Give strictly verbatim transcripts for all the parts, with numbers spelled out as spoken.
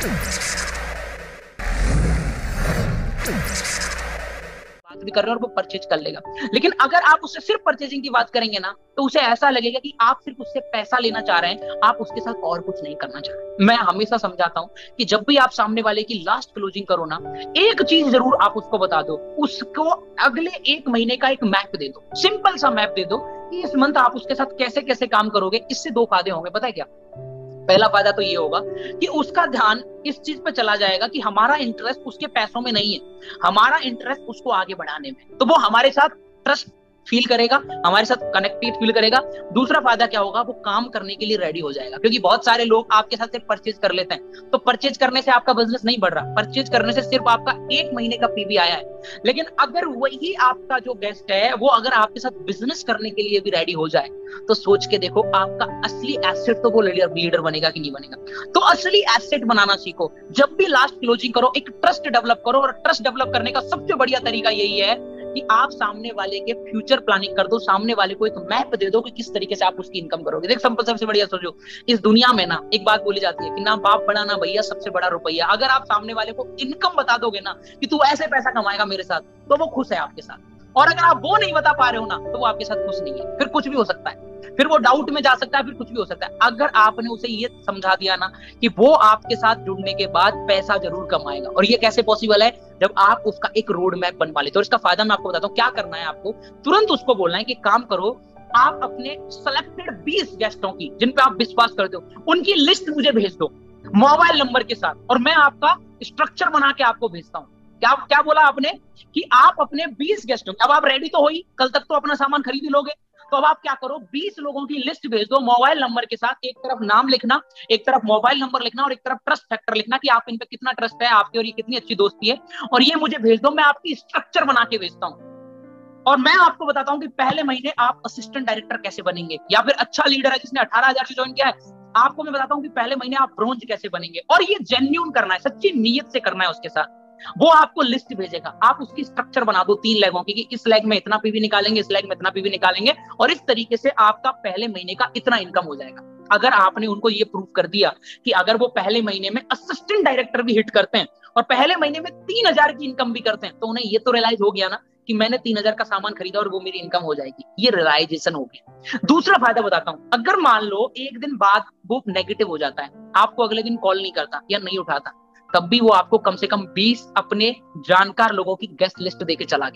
बात भी कर रहे हैं और वो परचेज कर लेगा। लेकिन अगर आप उससे सिर्फ परचेजिंग की बात करेंगे ना, तो उसे ऐसा लगेगा कि आप सिर्फ उससे पैसा लेना चाह रहे हैं, आप उसके साथ और कुछ नहीं करना चाह रहे। मैं हमेशा समझाता हूं कि जब भी आप सामने वाले की लास्ट क्लोजिंग करो ना, एक चीज जरूर आप उसको बता दो, उसको अगले एक महीने का एक मैप दे दो, सिंपल सा मैप दे दो कि इस मंथ आप उसके साथ कैसे कैसे काम करोगे। इससे दो फायदे होंगे, पता है क्या? पहला फायदा तो ये होगा कि उसका ध्यान इस चीज पे चला जाएगा कि हमारा इंटरेस्ट उसके पैसों में नहीं है, हमारा इंटरेस्ट उसको आगे बढ़ाने में। तो वो हमारे साथ ट्रस्ट फील करेगा, हमारे साथ कनेक्टेड फील करेगा। दूसरा फायदा क्या होगा, वो काम करने के लिए रेडी हो जाएगा, क्योंकि बहुत सारे लोग आपके साथ सिर्फ परचेज कर लेते हैं, तो परचेज करने से आपका बिजनेस नहीं बढ़ रहा, परचेज करने से सिर्फ आपका एक महीने का पीवी आया है। लेकिन अगर वही आपका जो गेस्ट है वो अगर आपके साथ बिजनेस करने के लिए भी रेडी हो जाए, तो सोच के देखो आपका असली एसेट तो वो लीडर बनेगा कि नहीं बनेगा। तो असली एसेट बनाना सीखो। जब भी लास्ट क्लोजिंग करो, एक ट्रस्ट डेवलप करो, और ट्रस्ट डेवलप करने का सबसे बढ़िया तरीका यही है कि आप सामने वाले के फ्यूचर प्लानिंग कर दो, सामने वाले को एक मैप दे दो कि किस तरीके से आप उसकी इनकम करोगे। देख सिंपल, सबसे बढ़िया सोचो, इस दुनिया में ना एक बात बोली जाती है कि ना बाप बड़ा ना भैया, सबसे बड़ा रुपया। अगर आप सामने वाले को इनकम बता दोगे ना कि तू ऐसे पैसा कमाएगा मेरे साथ, तो वो खुश है आपके साथ। और अगर आप वो नहीं बता पा रहे हो ना, तो वो आपके साथ खुश नहीं है। फिर कुछ भी हो सकता है, फिर वो डाउट में जा सकता है, फिर कुछ भी हो सकता है। अगर आपने उसे ये समझा दिया ना कि वो आपके साथ जुड़ने के बाद पैसा जरूर कमाएगा, और ये कैसे पॉसिबल है, जब आप उसका एक रोड मैप बन पा लेते हो। इसका फायदा मैं आपको बताता हूँ। क्या करना है आपको, तुरंत उसको बोलना है कि काम करो, आप अपने सेलेक्टेड बीस गेस्टों की, जिन पे आप विश्वास करते हो, उनकी लिस्ट मुझे भेज दो मोबाइल नंबर के साथ, और मैं आपका स्ट्रक्चर बना के आपको भेजता हूँ। क्या क्या बोला आपने कि आप अपने बीस गेस्टों, अब आप रेडी तो हो ही, कल तक तो अपना सामान खरीद ही लोगे। तो अब आप क्या करो, बीस लोगों की लिस्ट भेज दो मोबाइल नंबर के साथ। एक तरफ नाम लिखना, एक तरफ मोबाइल नंबर लिखना, और एक तरफ ट्रस्ट फैक्टर लिखना कि आप इन पे कितना ट्रस्ट है आपके, और ये कितनी अच्छी दोस्ती है, और ये मुझे भेज दो। मैं आपकी स्ट्रक्चर बना के भेजता हूँ, और मैं आपको बताता हूँ कि पहले महीने आप असिस्टेंट डायरेक्टर कैसे बनेंगे, या फिर अच्छा लीडर है जिसने अठारह हजार से ज्वाइन किया है, आपको मैं बताता हूँ कि पहले महीने आप ब्रोंज कैसे बनेंगे। और ये जेन्युइन करना है, सच्ची नीयत से करना है उसके साथ। वो आपको लिस्ट भेजेगा, आप उसकी स्ट्रक्चर बना दो तीन लेगों की कि इस लेग में इतना पीवी निकालेंगे, इस लेग में इतना पीवी निकालेंगे, और इस तरीके से आपका पहले महीने का इतना इनकम हो जाएगा। अगर आपने उनको ये प्रूव कर दिया कि अगर वो पहले महीने में असिस्टेंट डायरेक्टर भी हिट करते हैं और पहले महीने में तीन हजार की इनकम भी करते हैं, तो उन्हें ये तो रियलाइज हो गया ना कि मैंने तीन हजार का सामान खरीदा और वो मेरी इनकम हो जाएगी। ये रियलाइजेशन हो गया। दूसरा फायदा बताता हूं, अगर मान लो एक दिन बाद वो नेगेटिव हो जाता है, आपको अगले दिन कॉल नहीं करता या नहीं उठाता, तब भी वो आपको कम से कम बीस अपने जानकार लोगों की गेस्ट लिस्ट देके चला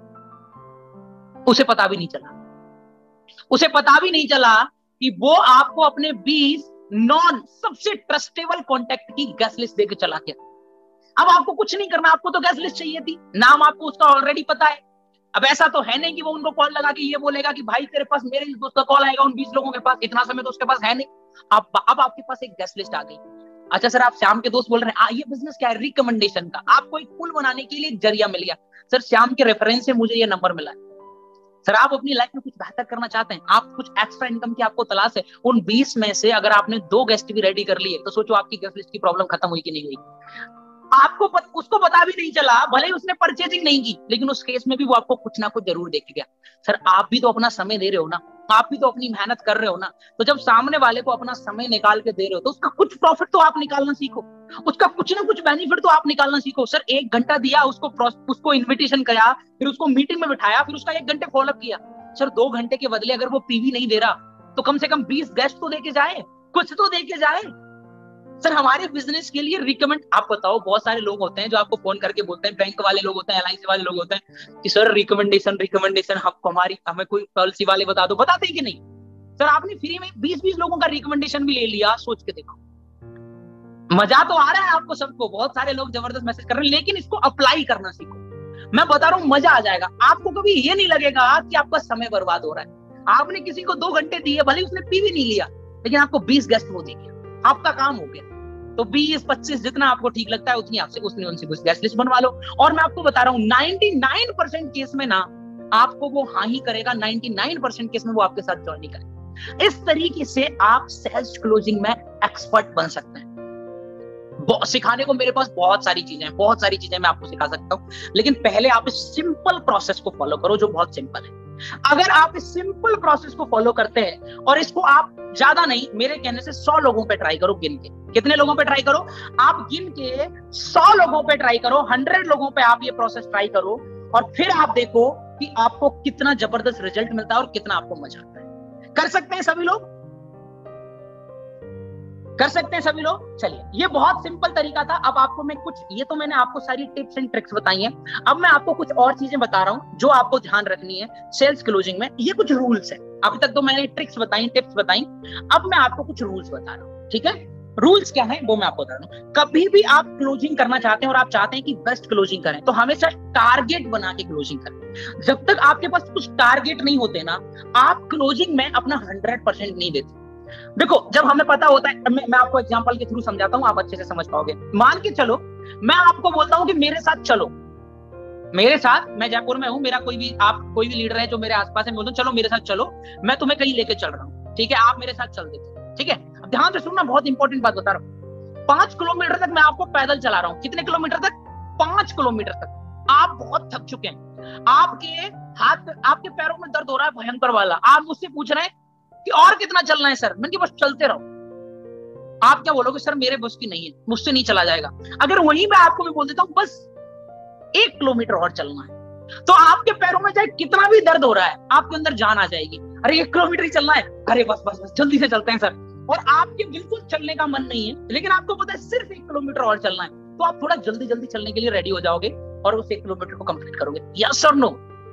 गया। उसे पता भी नहीं चला, उसे पता भी नहीं चला कि वो आपको अपने बीस नॉन सबसे ट्रस्टेबल कॉन्टेक्ट की गेस्ट लिस्ट देके चला गया। अब आपको कुछ नहीं करना, आपको तो गेस्ट लिस्ट चाहिए थी, नाम आपको उसका ऑलरेडी पता है। अब ऐसा तो है नहीं कि वो उनको कॉल लगा के ये बोलेगा कि भाई तेरे पास मेरे दोस्त का कॉल आएगा उन बीस लोगों के पास, इतना समय तो उसके पास है नहीं। अब अब आपके पास एक गेस्ट लिस्ट आ गई। अच्छा सर, आप श्याम के दोस्त बोल रहे हैं, ये बिजनेस क्या है, रिकमेंडेशन का। आपको एक पुल बनाने के लिए एक जरिया मिल गया, सर श्याम के रेफरेंस से मुझे ये नंबर मिला है। सर आप अपनी लाइफ में कुछ बेहतर करना चाहते हैं, आप कुछ एक्स्ट्रा इनकम की आपको तलाश है, उन बीस में से अगर आपने दो गेस्ट भी रेडी कर लिए, तो सोचो आपकी गेस्ट लिस्ट की प्रॉब्लम खत्म हुई कि नहीं हुई। आपको पत, उसको पता भी नहीं चला, भले ही उसने परचेजिंग नहीं की, लेकिन उस केस में भी वो आपको कुछ ना कुछ जरूर देख गया। सर आप भी तो अपना समय दे रहे हो ना, आप भी तो अपनी मेहनत कर रहे हो ना, तो जब सामने वाले को अपना समय निकाल के दे रहे हो, तो उसका कुछ प्रॉफिट तो आप निकालना सीखो, उसका कुछ ना कुछ बेनिफिट तो आप निकालना सीखो। सर एक घंटा दिया उसको, उसको इन्विटेशन किया, फिर उसको मीटिंग में बिठाया, फिर उसका एक घंटे फॉलोअप किया। सर दो घंटे के बदले अगर वो पीवी नहीं दे रहा, तो कम से कम बीस गेस्ट तो देके जाए, कुछ तो देके जाए। सर हमारे बिजनेस के लिए रिकमेंड, आप बताओ, बहुत सारे लोग होते हैं जो आपको फोन करके बोलते हैं, बैंक वाले लोग होते हैं, एलआईसी वाले लोग होते हैं कि सर रिकमेंडेशन रिकमेंडेशन हमको, हमारी हमें कोई पॉलिसी वाले बता दो। बताते हैं कि नहीं? सर आपने फ्री में बीस बीस लोगों का रिकमेंडेशन भी ले लिया, सोच के देखो। मजा तो आ रहा है आपको सबको, बहुत सारे लोग जबरदस्त मैसेज कर रहे हैं, लेकिन इसको अप्लाई करना सीखो। मैं बता रहा हूं मजा आ जाएगा आपको। कभी ये नहीं लगेगा कि आपका समय बर्बाद हो रहा है। आपने किसी को दो घंटे दिए, भले उसने पीवी नहीं लिया, लेकिन आपको बीस गेस्ट वो दे गया, आपका काम हो गया। तो बीस पच्चीस जितना आपको ठीक लगता है उतनी आपसे उसने उनसे कुछ गेस्ट लिस्ट बनवा लो। और मैं आपको बता रहा हूँ निन्यानवे परसेंट केस में ना आपको वो हाँ ही करेगा, निन्यानवे परसेंट केस में वो आपके साथ ज्वाइन नहीं करेगा। इस तरीके से आप सेल्स क्लोजिंग में एक्सपर्ट बन सकते हैं। सिखाने को मेरे पास बहुत सारी चीजें हैं, बहुत सारी चीजें मैं आपको सिखा सकता हूँ, लेकिन पहले आप इस सिंपल प्रोसेस को फॉलो करो जो बहुत सिंपल है। अगर आप इस सिंपल प्रोसेस को फॉलो करते हैं और इसको आप ज्यादा नहीं, मेरे कहने से सौ लोगों पे ट्राई करो, गिन के। कितने लोगों पे ट्राई करो? आप गिन के सौ लोगों पे ट्राई करो, हंड्रेड लोगों पे आप ये प्रोसेस ट्राई करो, और फिर आप देखो कि आपको कितना जबरदस्त रिजल्ट मिलता है और कितना आपको मजा आता है। कर सकते हैं सभी लोग? कर सकते हैं सभी लोग? चलिए, ये बहुत सिंपल तरीका था। अब आपको मैं कुछ, ये तो मैंने आपको सारी टिप्स एंड ट्रिक्स बताई हैं, अब मैं आपको कुछ और चीजें बता रहा हूं जो आपको ध्यान रखनी है सेल्स क्लोजिंग में। ये कुछ रूल्स है। अभी तक तो मैंने ट्रिक्स बताई, टिप्स बताई, अब मैं आपको कुछ रूल्स बता रहा हूं। ठीक है, रूल्स क्या है वो मैं आपको बता रहा हूं। कभी भी आप क्लोजिंग करना चाहते हैं और आप चाहते हैं कि बेस्ट क्लोजिंग करें, तो हमेशा टारगेट बना के क्लोजिंग करें। जब तक आपके पास कुछ टारगेट नहीं होते ना, आप क्लोजिंग में अपना हंड्रेड परसेंट नहीं देते। देखो, जब हमें पता होता है, मैं, मैं आपको एग्जांपल के थ्रू समझाता हूं, आप अच्छे से समझ पाओगे। मान के चलो, मैं आपको बोलता हूं कि मेरे साथ चलो, मेरे साथ, मैं जयपुर में हूं, मेरा कोई भी, आप कोई भी लीडर है जो मेरे आसपास है, मैं बोलता हूं चलो मेरे साथ चलो, मैं तुम्हें कहीं लेके चल रहा हूं, ठीक है, आप मेरे साथ चल देते। ठीक है, अब ध्यान से सुनना, बहुत इंपॉर्टेंट बात बता रहा हूं। पांच किलोमीटर तक मैं आपको पैदल चला रहा हूं। कितने किलोमीटर तक? पांच किलोमीटर तक। आप बहुत थक चुके हैं, आपके हाथ, आपके पैरों में दर्द हो रहा है भयंकर वाला। आप मुझसे पूछ रहे हैं कि और कितना चलना है सर? मैंने बस चलते रहो। आप क्या बोलोगे? सर मेरे बस की नहीं है, मुझसे नहीं चला जाएगा। अगर वहीं मैं आपको भी बोल देता हूं बस एक किलोमीटर और चलना है, तो आपके पैरों में चाहे कितना भी दर्द हो रहा है, आपके अंदर जान आ जाएगी, अरे एक किलोमीटर ही चलना है, अरे बस बस बस जल्दी से चलते हैं सर। और आपके बिल्कुल चलने का मन नहीं है, लेकिन आपको पता है सिर्फ एक किलोमीटर और चलना है, तो आप थोड़ा जल्दी जल्दी चलने के लिए रेडी हो जाओगे और उस एक किलोमीटर को कंप्लीट करोगे। यस और नो?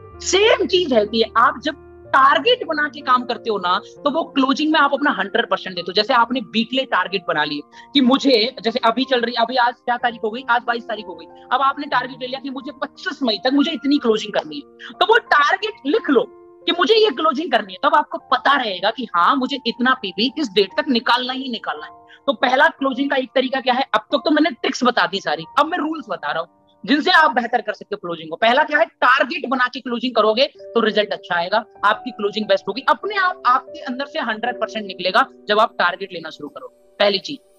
सेम चीज है कि आप जब टारगेट बना के काम करते हो ना, तो वो क्लोजिंग में आप अपना हंड्रेड परसेंट देते हो। जैसे आपने वीकली टारगेट बना लिए कि मुझे, जैसे अभी चल रही, अभी आज क्या तारीख हो गई? आज बाईस तारीख हो गई। अब आपने टारगेट ले लिया कि मुझे पच्चीस मई तक मुझे इतनी क्लोजिंग करनी है, तो वो टारगेट लिख लो कि मुझे ये क्लोजिंग करनी है। तब आपको पता रहेगा कि हाँ, मुझे इतना पीवी इस डेट तक निकालना ही निकालना है। तो पहला क्लोजिंग का एक तरीका क्या है? अब तक तो, तो मैंने ट्रिक्स बता दी सारी, अब मैं रूल्स बता रहा हूँ जिनसे आप बेहतर कर सकते हो क्लोजिंग को। पहला क्या है? टारगेट बना के क्लोजिंग करोगे तो रिजल्ट अच्छा आएगा, आपकी क्लोजिंग बेस्ट होगी, अपने आप आपके अंदर से हंड्रेड परसेंट निकलेगा जब आप टारगेट लेना शुरू करो। पहली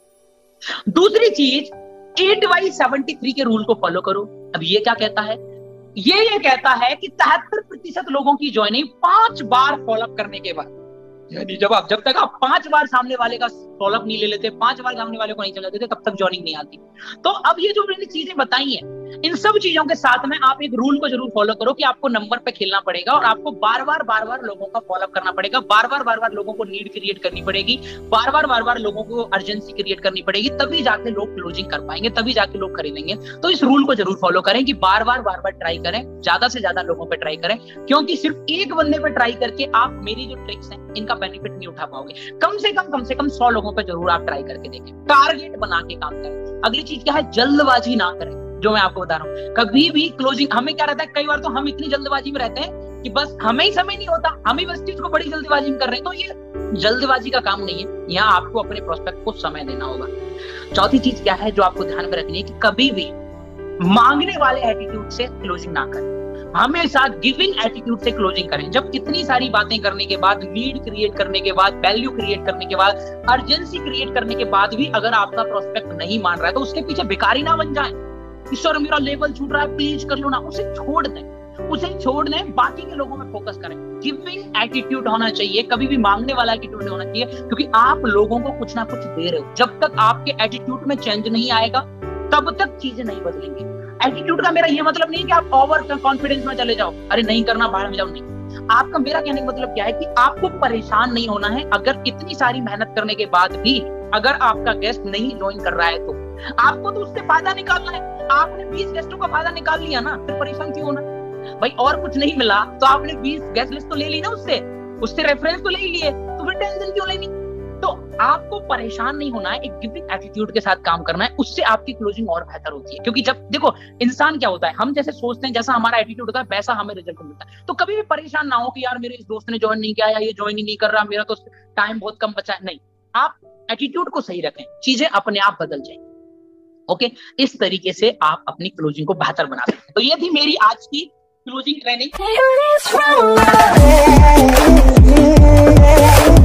चीज। दूसरी चीज, एट बाई सेवेंटी थ्री के रूल को फॉलो करो। अब ये क्या कहता है? ये ये कहता है कि तिहत्तर प्रतिशत लोगों की ज्वाइनिंग पांच बार फॉलोअप करने के बाद, यानी जब आप, जब तक आप पांच बार सामने वाले का फॉलोअप नहीं ले लेते, पांच बार सामने वाले को नहीं चला देते, तब तक ज्वाइनिंग नहीं आती। तो अब ये जो मैंने चीजें बताई हैं, इन सब चीजों के साथ में आप एक रूल को जरूर फॉलो करो कि आपको नंबर पे खेलना पड़ेगा और आपको बार बार बार बार लोगों का फॉलोअप करना पड़ेगा, बार बार बार बार लोगों को नीड क्रिएट करनी पड़ेगी, बार बार बार बार लोगों को अर्जेंसी क्रिएट करनी पड़ेगी, तभी जाके लोग क्लोजिंग कर पाएंगे, तभी जाके लोग खरीदेंगे। तो इस रूल को जरूर फॉलो करें कि बार बार बार बार ट्राई करें, ज्यादा से ज्यादा लोगों पे ट्राई करें, क्योंकि सिर्फ एक बंदे पे ट्राई करके आप मेरी जो ट्रिक्स हैं इनका बेनिफिट नहीं उठा पाओगे। कम से कम कम से कम सौ लोगों पे जरूर आप ट्राई करके देखें, टारगेट बना के काम करें। अगली चीज क्या है? जल्दबाजी ना करें, जो मैं आपको बता रहा हूँ। कभी भी क्लोजिंग, हमें क्या रहता है, कई बार तो हम इतनी जल्दबाजी में रहते हैं कि बस हमें ही समय नहीं होता, हम ही बस चीज को बड़ी जल्दबाजी में कर रहे हैं। तो ये जल्दबाजी का काम नहीं है, यहाँ आपको अपने प्रोस्पेक्ट को समय देना होगा। चौथी चीज क्या है जो आपको ध्यान में रखनी है कि कभी भी मांगने वाले एटीट्यूड से क्लोजिंग ना करें, हमेशा गिविंग एटीट्यूड से क्लोजिंग करें। जब इतनी सारी बातें करने के बाद, नीड क्रिएट करने के बाद, वैल्यू क्रिएट करने के बाद, अर्जेंसी क्रिएट करने के बाद भी अगर आपका प्रोस्पेक्ट नहीं मान रहा है, तो उसके पीछे भिखारी ना बन जाए। ईश्वर मेरा लेवल छूट रहा है, प्लीज कर लो ना, उसे छोड़ दें, उसे छोड़ दें, बाकी के लोगों में फोकस करें। गिविंग एटीट्यूड होना चाहिए, कभी भी मांगने वाला एटीट्यूड नहीं होना चाहिए, क्योंकि आप लोगों को कुछ ना कुछ दे रहे हो। जब तक आपके एटीट्यूड में चेंज नहीं आएगा, तब तक चीजें नहीं बदलेंगी। एटीट्यूड का मेरा ये मतलब नहीं है कि आप ओवर कॉन्फिडेंस में चले जाओ, अरे नहीं करना, बाहर में जाओ, नहीं। आपका, मेरा कहने का मतलब क्या है कि आपको परेशान नहीं होना है। अगर इतनी सारी मेहनत करने के बाद भी अगर आपका गेस्ट नहीं ज्वाइन कर रहा है, तो आपको तो उससे फायदा निकालना है। आपने बीस गेस्टों का फायदा निकाल लिया ना, फिर परेशान क्यों होना भाई? और कुछ नहीं मिला तो आपने बीस गेस्ट लिस्ट तो ले ली ना, उससे उससे रेफरेंस तो ले ही लिए, तो फिर टेंशन क्यों लेनी? तो आपको परेशान नहीं होना है, एक गिविंग एटीट्यूड के साथ काम करना है, उससे आपकी क्लोजिंग और बेहतर होती है। क्योंकि जब देखो, इंसान क्या होता है, हम जैसे सोचते हैं, जैसा हमारा एटीट्यूड होता है, वैसा हमें रिजल्ट मिलता है। तो कभी भी परेशान ना हो कि यार मेरे इस दोस्त ने ज्वाइन नहीं किया या ये ज्वाइन ही नहीं कर रहा, मेरा तो टाइम बहुत कम बचा है। नहीं, आप एटीट्यूड को सही रखें, चीजें अपने आप बदल जाएंगी। ओके, इस तरीके से आप अपनी क्लोजिंग को बेहतर बना सकते हैं। तो ये थी मेरी आज की क्लोजिंग ट्रेनिंग।